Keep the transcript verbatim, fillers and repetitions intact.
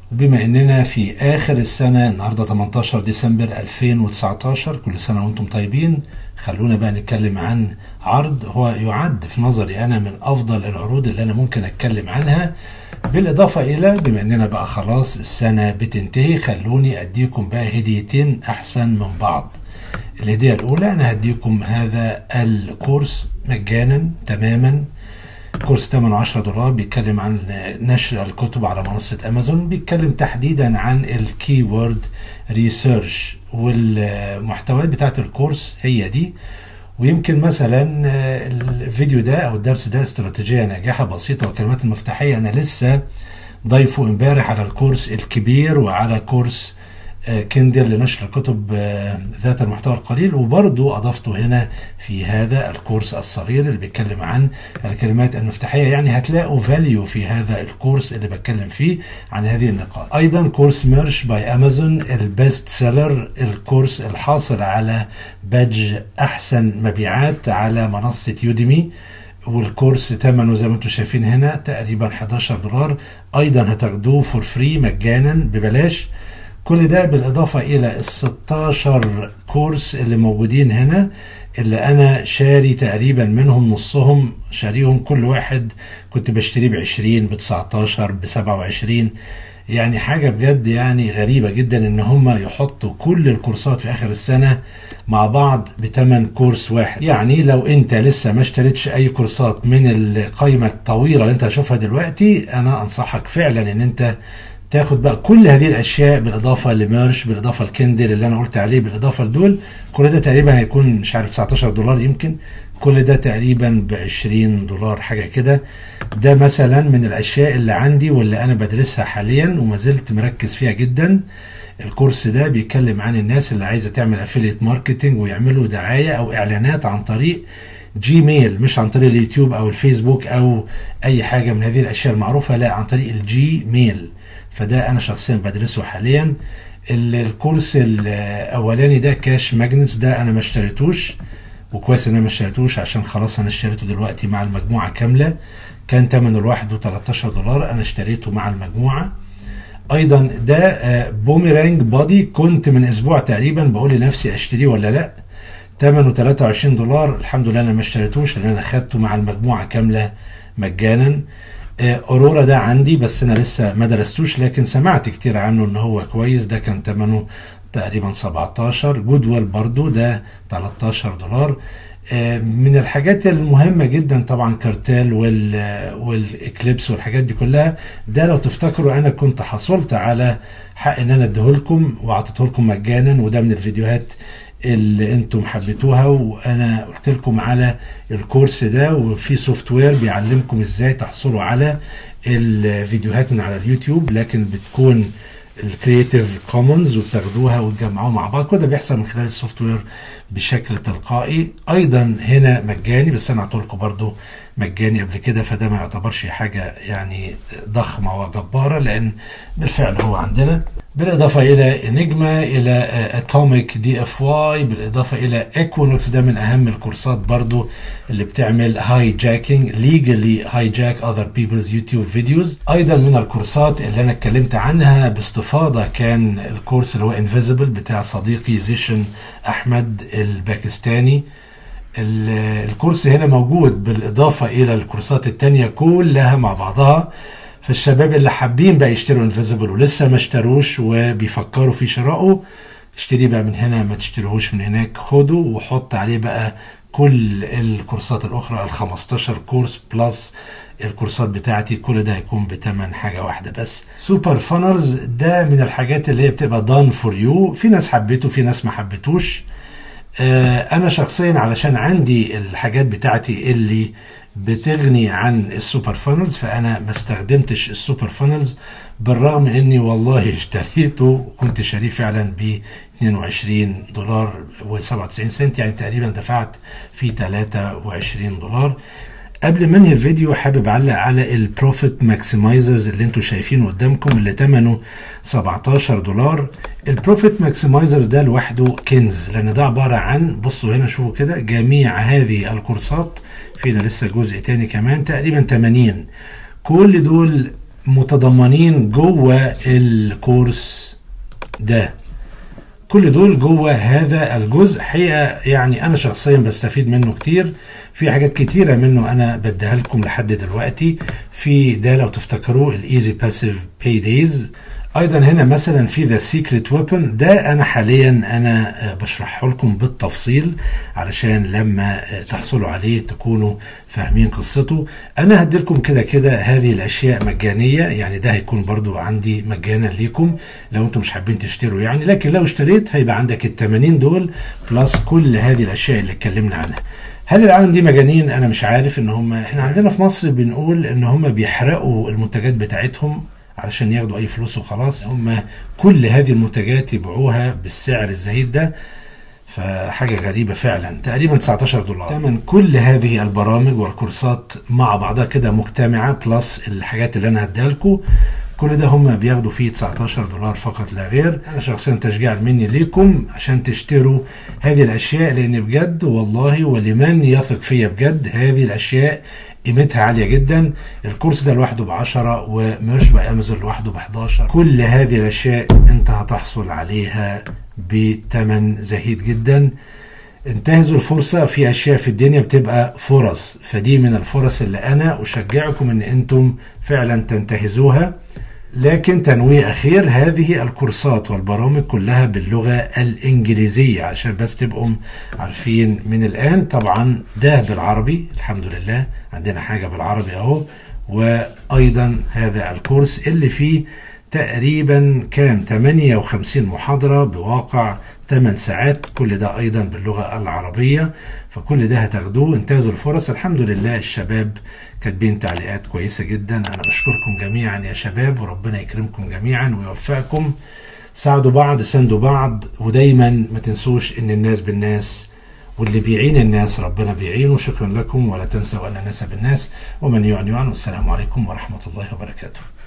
بما اننا في اخر السنة، النهاردة تمنتاشر ديسمبر ألفين وتسعتاشر، كل سنة وانتم طيبين. خلونا بقى نتكلم عن عرض هو يعد في نظري انا من افضل العروض اللي انا ممكن اتكلم عنها، بالاضافة الى بما اننا بقى خلاص السنة بتنتهي، خلوني اديكم بقى هديتين احسن من بعض. الهدية الاولى انا هديكم هذا الكورس مجانا تماما، كورس ثمنه عشرة دولار، بيتكلم عن نشر الكتب على منصة امازون، بيتكلم تحديدا عن الكيورد ريسيرش، والمحتويات بتاعت الكورس هي دي. ويمكن مثلا الفيديو ده او الدرس ده استراتيجية ناجحة بسيطة والكلمات المفتاحية انا لسه ضيفه امبارح على الكورس الكبير وعلى كورس كندل لنشر الكتب ذات المحتوى القليل، وبرضو أضفته هنا في هذا الكورس الصغير اللي بيتكلم عن الكلمات المفتاحية. يعني هتلاقوا فاليو في هذا الكورس اللي بتكلم فيه عن هذه النقاط. أيضا كورس ميرش باي أمازون البيست سيلر، الكورس الحاصل على بادج أحسن مبيعات على منصة يوديمي، والكورس ثمنه زي ما انتم شايفين هنا تقريبا حداشر دولار. أيضا هتاخدوه فور فري مجانا ببلاش. كل ده بالإضافة إلى الستاشر كورس اللي موجودين هنا، اللي أنا شاري تقريبا منهم نصهم شاريهم، كل واحد كنت بشتريه بعشرين بتسعتاشر بسبعة وعشرين. يعني حاجة بجد يعني غريبة جدا إن هم يحطوا كل الكورسات في آخر السنة مع بعض بتمن كورس واحد. يعني لو أنت لسه ما اشتريتش أي كورسات من القائمة الطويلة اللي أنت هتشوفها دلوقتي، أنا أنصحك فعلا إن أنت تاخد بقى كل هذه الاشياء بالاضافه لميرش، بالاضافه لكندل اللي انا قلت عليه، بالاضافه لدول. كل ده تقريبا هيكون مش عارف تسعتاشر دولار يمكن، كل ده تقريبا ب عشرين دولار حاجه كده. ده مثلا من الاشياء اللي عندي واللي انا بدرسها حاليا وما زلت مركز فيها جدا. الكورس ده بيتكلم عن الناس اللي عايزه تعمل افيليت ماركتنج ويعملوا دعايه او اعلانات عن طريق جيميل، مش عن طريق اليوتيوب او الفيسبوك او اي حاجه من هذه الاشياء المعروفه، لا عن طريق الجيميل. فده انا شخصيا بدرسه حاليا. الكورس الاولاني ده كاش ماجنتس، ده انا ما اشتريتوش، وكويس ان انا ما اشتريتوش عشان خلاص انا اشتريته دلوقتي مع المجموعه كامله، كان ثمنه الواحد تلتاشر دولار، انا اشتريته مع المجموعه. ايضا ده بوميرانج بادي، كنت من اسبوع تقريبا بقول لنفسي اشتريه ولا لا، ثمنه تلاتة وعشرين دولار. الحمد لله انا ما اشتريتوش لان انا خدته مع المجموعه كامله مجانا. اورورا ده عندي بس انا لسه ما درستوش، لكن سمعت كتير عنه ان هو كويس، ده كان ثمنه تقريبا سبعتاشر. جودويل برضو ده تلتاشر دولار. من الحاجات المهمة جدا طبعا كارتيل والاكليبس والحاجات دي كلها. ده لو تفتكروا انا كنت حصلت على حق ان انا اديهولكم واعطيتهولكم مجانا، وده من الفيديوهات اللي انتم حبيتوها، وانا قلت لكم على الكورس ده، وفي سوفت وير بيعلمكم ازاي تحصلوا على الفيديوهات من على اليوتيوب، لكن بتكون الكرياتيف كومنز وبتاخدوها وتجمعوها مع بعض. كل ده بيحصل من خلال السوفت وير بشكل تلقائي. ايضا هنا مجاني، بس انا اعطيتلكم برضو مجاني قبل كده، فده ما يعتبرش حاجه يعني ضخمه وجباره، لان بالفعل هو عندنا. بالاضافه الى انجما، الى اتوميك دي اف واي، بالاضافه الى ايكوينوكس، ده من اهم الكورسات برضو اللي بتعمل هاي جاكينج، ليجالي هاي جاك اذر بيبلز يوتيوب فيديوز. ايضا من الكورسات اللي انا اتكلمت عنها باستفاضه كان الكورس اللي هو انفيزبل بتاع صديقي زيشن احمد الباكستاني. الكورس هنا موجود بالاضافه الى الكورسات التانية كلها مع بعضها. فالشباب اللي حابين بقى يشتروا انفيزبل ولسه ما اشتروش وبيفكروا في شرائه، اشتري بقى من هنا، ما تشتريهوش من هناك، خده وحط عليه بقى كل الكورسات الاخرى، ال خمستاشر كورس بلس الكورسات بتاعتي، كل ده هيكون بتمن حاجه واحده بس. سوبر فانلز ده من الحاجات اللي هي بتبقى دان فور يو، في ناس حبيته في ناس ما حبيتوش. انا شخصيا علشان عندي الحاجات بتاعتي اللي بتغني عن السوبر فانلز، فانا ما استخدمتش السوبر فانلز، بالرغم اني والله اشتريته وكنت شاريه فعلا ب اتنين وعشرين دولار وسبعة وتسعين سنت، يعني تقريبا دفعت فيه تلاتة وعشرين دولار. قبل ما انهي الفيديو حابب اعلق على البروفيت ماكسمايزرز اللي انتم شايفينه قدامكم، اللي ثمنه سبعتاشر دولار. البروفيت ماكسمايزرز ده لوحده كنز، لان ده عباره عن، بصوا هنا شوفوا كده، جميع هذه الكورسات، فينا لسه جزء تاني كمان تقريبا تمانين، كل دول متضمنين جوه الكورس ده. كل دول جوه هذا الجزء. حقيقة يعني أنا شخصيا بستفيد منه كتير، في حاجات كتيرة منه أنا بديها لكم لحد دلوقتي. في ده لو تفتكروا الإيزي باسيف باي دايز. أيضا هنا مثلا في ذا سيكريت ويبن، ده أنا حاليا أنا بشرحه لكم بالتفصيل علشان لما تحصلوا عليه تكونوا فاهمين قصته. أنا هديلكم كده كده هذه الأشياء مجانية، يعني ده هيكون برضو عندي مجانا ليكم لو أنتم مش حابين تشتروا يعني، لكن لو اشتريت هيبقى عندك التمانين دول بلس كل هذه الأشياء اللي اتكلمنا عنها. هل العالم دي مجانين؟ أنا مش عارف. إن هم إحنا عندنا في مصر بنقول إن هم بيحرقوا المنتجات بتاعتهم علشان ياخدوا اي فلوس وخلاص. هم كل هذه المنتجات يبيعوها بالسعر الزهيد ده، فحاجة غريبة فعلا. تقريبا تسعتاشر دولار ثمن كل هذه البرامج والكورسات مع بعضها كده مجتمعة، بلس الحاجات اللي انا هديها لكم. كل ده هم بياخدوا فيه تسعتاشر دولار فقط لا غير. انا شخصيا تشجيع مني ليكم عشان تشتروا هذه الاشياء، لان بجد والله ولمن يثق فيا بجد هذه الاشياء قيمتها عالية جدا. الكورس ده لوحده بعشرة، وميرش باي امازون لوحده بحداشر. كل هذه الاشياء انت هتحصل عليها بتمن زهيد جدا. انتهزوا الفرصة. في اشياء في الدنيا بتبقى فرص، فدي من الفرص اللي انا اشجعكم ان انتم فعلا تنتهزوها. لكن تنويه اخير، هذه الكورسات والبرامج كلها باللغة الانجليزية عشان بس تبقوا عارفين من الان. طبعا ده بالعربي الحمد لله، عندنا حاجة بالعربي اهو. وايضا هذا الكورس اللي فيه تقريبا كام تمانية وخمسين محاضرة بواقع ثمان ساعات، كل ده ايضا باللغة العربية. فكل ده هتاخدوه. انتهزوا الفرص. الحمد لله الشباب كاتبين تعليقات كويسة جدا. انا بشكركم جميعا يا شباب، وربنا يكرمكم جميعا ويوفقكم. ساعدوا بعض، ساندوا بعض، ودايما ما تنسوش ان الناس بالناس، واللي بيعين الناس ربنا بيعينه. شكرا لكم، ولا تنسوا ان الناس بالناس ومن يعن يعن. والسلام عليكم ورحمة الله وبركاته.